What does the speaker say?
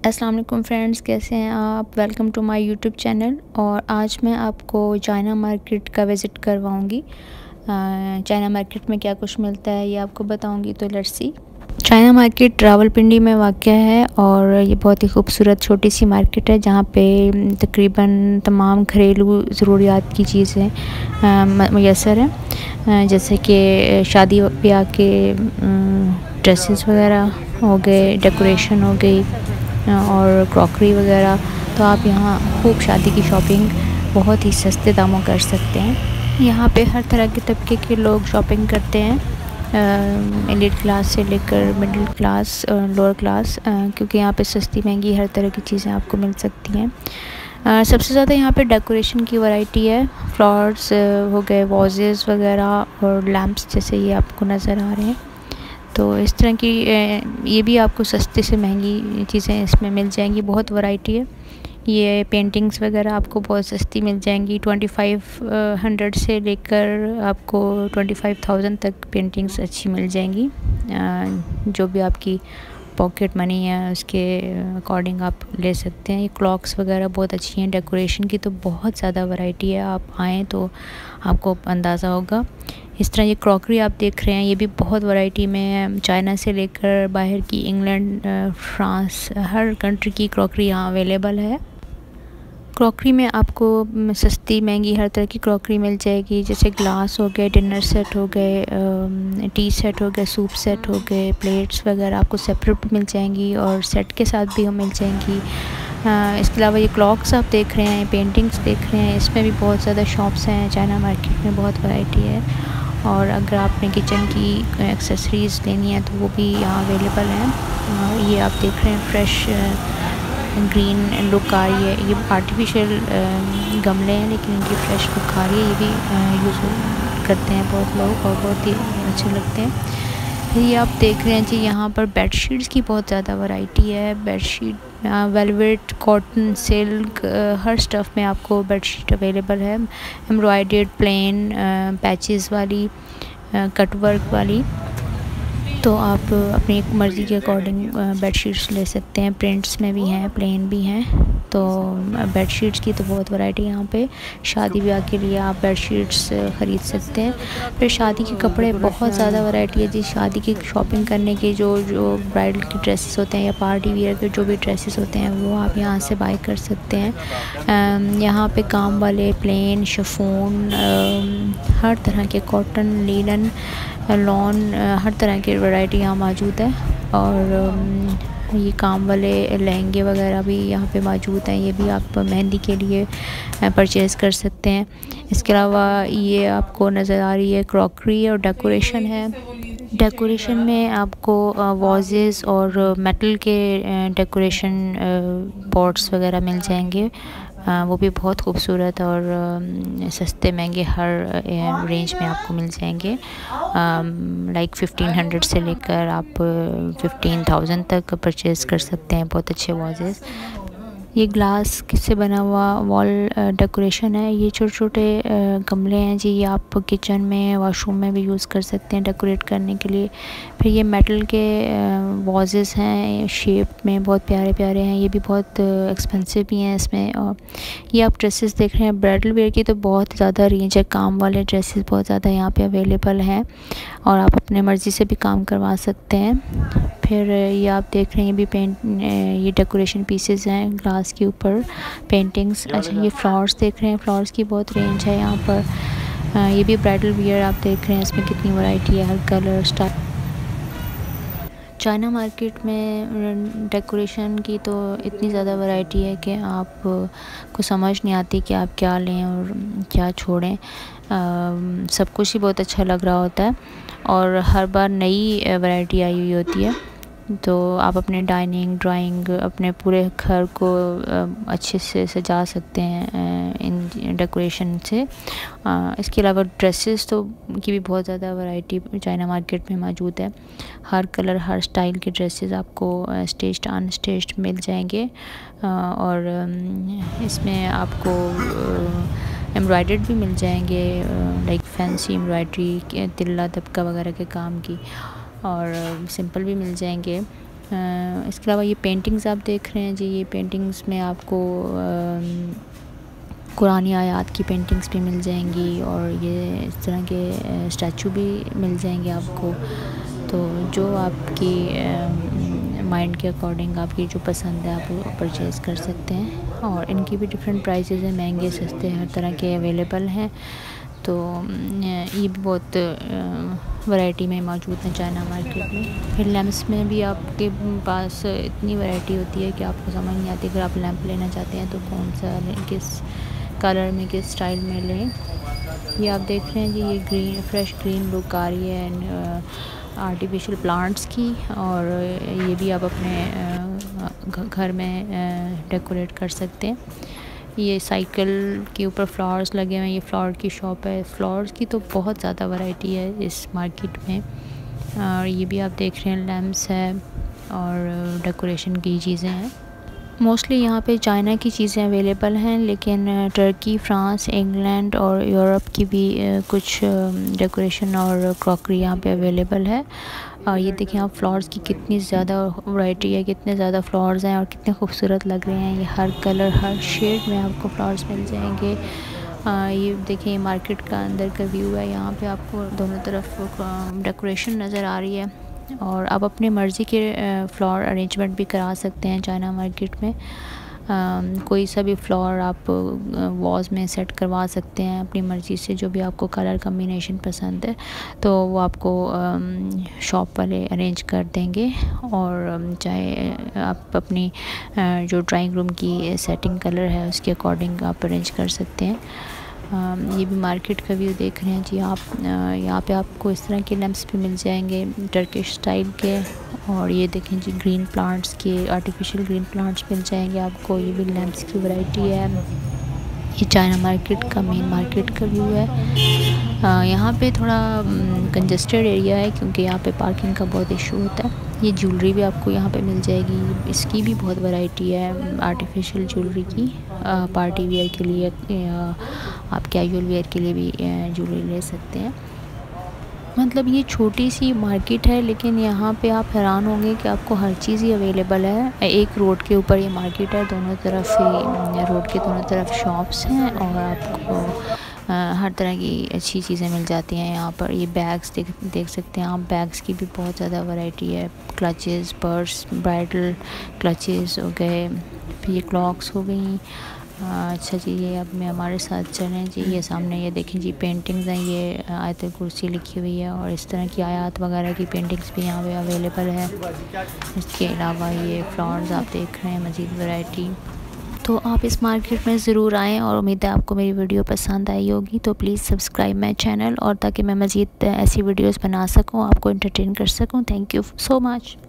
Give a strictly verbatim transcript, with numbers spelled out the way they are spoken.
अस्सलाम वालेकुम फ्रेंड्स, कैसे हैं आप। Welcome to my YouTube channel. और आज मैं आपको चाइना मार्केट का विज़िट करवाऊंगी। चाइना मार्केट में क्या कुछ मिलता है ये आपको बताऊंगी। तो let's see. China market Rawalpindi में वाक़या है और ये बहुत ही खूबसूरत छोटी सी मार्केट है जहाँ पे तकरीबन तमाम घरेलू ज़रूरियात की चीज़ें मैसर हैं, जैसे कि शादी ब्याह के ड्रेसेस वगैरह हो गए, डेकोरेशन हो गई और क्रॉकरी वगैरह। तो आप यहाँ खूब शादी की शॉपिंग बहुत ही सस्ते दामों कर सकते हैं। यहाँ पे हर तरह के तबके के लोग शॉपिंग करते हैं, एलीट क्लास से लेकर मिडिल क्लास और लोअर क्लास, क्योंकि यहाँ पे सस्ती महंगी हर तरह की चीज़ें आपको मिल सकती हैं। Uh, सबसे ज़्यादा यहाँ पे डेकोरेशन की वैरायटी है। फ्लावर्स uh, हो गए, वाजेस वगैरह और लैम्प्स जैसे ये आपको नज़र आ रहे हैं। तो इस तरह की uh, ये भी आपको सस्ते से महंगी चीज़ें इसमें मिल जाएंगी। बहुत वैरायटी है। ये पेंटिंग्स वगैरह आपको बहुत सस्ती मिल जाएंगी। ट्वेंटी फाइव हंड्रेड से लेकर आपको ट्वेंटी फाइव थाउजेंड तक पेंटिंग्स अच्छी मिल जाएंगी। uh, जो भी आपकी पॉकेट मनी है उसके अकॉर्डिंग आप ले सकते हैं। ये क्लॉक्स वगैरह बहुत अच्छी हैं। डेकोरेशन की तो बहुत ज़्यादा वैरायटी है, आप आएँ तो आपको अंदाज़ा होगा। इस तरह ये क्रॉकरी आप देख रहे हैं, ये भी बहुत वैरायटी में है। चाइना से लेकर बाहर की इंग्लैंड, फ्रांस, हर कंट्री की क्रॉकरी यहाँ अवेलेबल है। क्रॉकरी में आपको सस्ती महंगी हर तरह की क्रॉकरी मिल जाएगी, जैसे ग्लास हो गए, डिनर सेट हो गए, टी सेट हो गए, सूप सेट हो गए, प्लेट्स वगैरह आपको सेपरेट मिल जाएंगी और सेट के साथ भी मिल जाएंगी। इसके अलावा ये क्लॉक्स आप देख रहे हैं, पेंटिंग्स देख रहे हैं, इसमें भी बहुत ज़्यादा शॉप्स हैं। चाइना मार्केट में बहुत वैरायटी है। और अगर आपने किचन की एक्सेसरीज़ लेनी है तो वो भी यहाँ अवेलेबल हैं। ये आप देख रहे हैं फ्रेश ग्रीन लुक आ रही है। ये आर्टिफिशियल गमले हैं लेकिन इनकी फ्रेश लुक आ रही है। ये भी यूज़ करते हैं बहुत लोग और बहुत ही अच्छे लगते हैं। फिर ये आप देख रहे हैं जी, यहाँ पर बेडशीट्स की बहुत ज़्यादा वैरायटी है। बेडशीट वेलवेट, कॉटन, सिल्क, हर स्टफ़ में आपको बेडशीट अवेलेबल है। एम्ब्रॉयडर्ड, प्लेन, पैचेस वाली, कट वर्क वाली। तो आप अपनी मर्ज़ी के अकॉर्डिंग बेडशीट्स ले सकते हैं। प्रिंट्स में भी हैं, प्लेन भी हैं। तो बेडशीट्स की तो बहुत वैरायटी यहाँ पे। शादी ब्याह के लिए आप बेडशीट्स ख़रीद सकते हैं। फिर शादी के कपड़े बहुत ज़्यादा वैरायटी है जी। शादी की शॉपिंग करने के जो जो ब्राइडल के ड्रेसेस होते हैं या पार्टी वियर के जो भी ड्रेसेस होते हैं वो आप यहाँ से बाय कर सकते हैं। यहाँ पे काम वाले, प्लेन, शिफॉन, हर तरह के, कॉटन, लिनन, लॉन, हर तरह की वैरायटी यहाँ मौजूद है। और ये काम वाले लहंगे वगैरह भी यहाँ पे मौजूद हैं। ये भी आप मेहंदी के लिए परचेज़ कर सकते हैं। इसके अलावा ये आपको नज़र आ रही है क्रॉकरी और डेकोरेशन है। डेकोरेशन में आपको वाजेस और मेटल के डेकोरेशन पॉट्स वगैरह मिल जाएंगे। वो भी बहुत खूबसूरत और सस्ते महंगे हर रेंज में आपको मिल जाएंगे। लाइक फिफ्टीन हंड्रेड से लेकर आप फिफ्टीन थाउजेंड तक परचेज़ कर सकते हैं बहुत अच्छे वाजेस। ये ग्लास किससे बना हुआ वॉल डेकोरेशन है। ये छोटे छोटे गमले हैं जी, ये आप किचन में, वॉशरूम में भी यूज़ कर सकते हैं डेकोरेट करने के लिए। फिर ये मेटल के वाजेस हैं, शेप में बहुत प्यारे प्यारे हैं। ये भी बहुत एक्सपेंसिव भी हैं इसमें। और ये आप ड्रेसेस देख रहे हैं, ब्राइडल वेयर की तो बहुत ज़्यादा रेंज है। काम वाले ड्रेसेस बहुत ज़्यादा यहाँ पे अवेलेबल हैं और आप अपने मर्ज़ी से भी काम करवा सकते हैं। फिर ये आप देख रहे हैं, ये भी पेंट, ये डेकोरेशन पीसेस हैं ग्लास के ऊपर, पेंटिंग्स। अच्छा, ये फ्लावर्स देख रहे हैं, फ्लावर्स की बहुत रेंज है यहाँ पर। ये भी ब्राइडल वियर आप देख रहे हैं, इसमें कितनी वैरायटी है, हर कलर स्टाइल। चाइना मार्केट में डेकोरेशन की तो इतनी ज़्यादा वैरायटी है कि आप को समझ नहीं आती कि आप क्या लें और क्या छोड़ें। सब कुछ ही बहुत अच्छा लग रहा होता है और हर बार नई वैरायटी आई हुई होती है। तो आप अपने डाइनिंग, ड्राइंग, अपने पूरे घर को अच्छे से सजा सकते हैं इन डेकोरेशन से। इसके अलावा ड्रेसेस तो की भी बहुत ज़्यादा वैरायटी चाइना मार्केट में मौजूद है। हर कलर, हर स्टाइल के ड्रेसेस आपको स्टेज्ड, अनस्टेज्ड मिल जाएंगे। और इसमें आपको एम्ब्रॉयडर्ड भी मिल जाएंगे, लाइक फैंसी एम्ब्रॉयडरी, तिल्ला दबका वगैरह के काम की, और सिंपल भी मिल जाएंगे। इसके अलावा ये पेंटिंग्स आप देख रहे हैं जी, ये पेंटिंग्स में आपको कुरानी आयात की पेंटिंग्स भी मिल जाएंगी और ये इस तरह के स्टैचू भी मिल जाएंगे आपको। तो जो आपकी माइंड के अकॉर्डिंग आपकी जो पसंद है आप वो परचेज़ कर सकते हैं। और इनकी भी डिफरेंट प्राइसेस हैं, महंगे सस्ते हर तरह के अवेलेबल हैं। तो ये भी बहुत वैरायटी में मौजूद है चाइना मार्केट में। फिर लैम्प्स में भी आपके पास इतनी वैरायटी होती है कि आपको समझ नहीं आती। अगर आप लैंप लेना चाहते हैं तो कौन सा किस कलर में किस स्टाइल में लें। ये आप देख रहे हैं जी, ये ग्रीन फ्रेश ग्रीन लुक आ रही है एंड आर्टिफिशियल प्लांट्स की। और ये भी आप अपने घर में डेकोरेट कर सकते हैं। ये साइकिल के ऊपर फ्लावर्स लगे हुए हैं, ये फ्लावर की शॉप है। फ्लावर्स की तो बहुत ज़्यादा वैरायटी है इस मार्केट में। और ये भी आप देख रहे हैं लैम्प्स है और डेकोरेशन की चीज़ें हैं। मोस्टली यहाँ पे चाइना की चीज़ें अवेलेबल हैं, लेकिन टर्की, फ्रांस, इंग्लैंड और यूरोप की भी कुछ डेकोरेशन और क्रॉकरी यहाँ पे अवेलेबल है। और ये देखिए आप फ्लावर्स की कितनी ज़्यादा वैरायटी है, कितने ज़्यादा फ्लावर्स हैं और कितने खूबसूरत लग रहे हैं। ये हर कलर हर शेड में आपको फ्लावर्स मिल जाएंगे। आ, ये देखिए मार्केट का अंदर का व्यू है। यहाँ पे आपको दोनों तरफ डेकोरेशन नज़र आ रही है और आप अपनी मर्ज़ी के फ्लावर अरेंजमेंट भी करा सकते हैं चाइना मार्केट में। आ, कोई सा भी फ्लावर आप वॉल्स में सेट करवा सकते हैं अपनी मर्ज़ी से, जो भी आपको कलर कम्बिनेशन पसंद है तो वो आपको शॉप वाले अरेंज कर देंगे। और चाहे आप अपनी जो ड्राइंग रूम की सेटिंग कलर है उसके अकॉर्डिंग आप अरेंज कर सकते हैं। ये भी मार्केट का व्यू देख रहे हैं जी आप। यहाँ पे आपको इस तरह के लैंप्स भी मिल जाएंगे टर्किश स्टाइल के। और ये देखें जी ग्रीन प्लांट्स के आर्टिफिशियल ग्रीन प्लांट्स मिल जाएंगे आपको। ये भी लैंप्स की वैरायटी है। ये चाइना मार्केट का मेन मार्केट का व्यू है। यहाँ पे थोड़ा कंजस्टेड एरिया है क्योंकि यहाँ पे पार्किंग का बहुत इशू होता है। ये ज्वेलरी भी आपको यहाँ पे मिल जाएगी, इसकी भी बहुत वैरायटी है आर्टिफिशियल ज्वेलरी की। पार्टी वेयर के लिए आप कैजुअल वेयर के लिए भी ज्वेलरी ले सकते हैं। मतलब ये छोटी सी मार्केट है, लेकिन यहाँ पे आप हैरान होंगे कि आपको हर चीज़ ही अवेलेबल है। एक रोड के ऊपर ये मार्केट है, दोनों तरफ ही रोड के दोनों तरफ शॉप्स हैं और आपको आ, हर तरह की अच्छी चीज़ें मिल जाती हैं यहाँ पर। ये बैग्स देख देख सकते हैं आप, बैग्स की भी बहुत ज़्यादा वैरायटी है। क्लचेस, पर्स, ब्राइडल क्लचेस हो गए, फिर ये क्लॉक्स हो गई। अच्छा जी, ये अब मैं हमारे साथ चलें जी। ये सामने ये देखें जी पेंटिंग्स हैं, ये आयत कुर्सी लिखी हुई है और इस तरह की आयात वगैरह की पेंटिंग्स भी यहाँ पे अवेलेबल है। इसके अलावा ये फ्लावर्स आप देख रहे हैं, मज़ीद वैरायटी। तो आप इस मार्केट में ज़रूर आएँ और उम्मीद है आपको मेरी वीडियो पसंद आई होगी। तो प्लीज़ सब्सक्राइब माई चैनल और ताकि मैं मज़ीद ऐसी वीडियोस बना सकूं, आपको एंटरटेन कर सकूं। Thank you so much.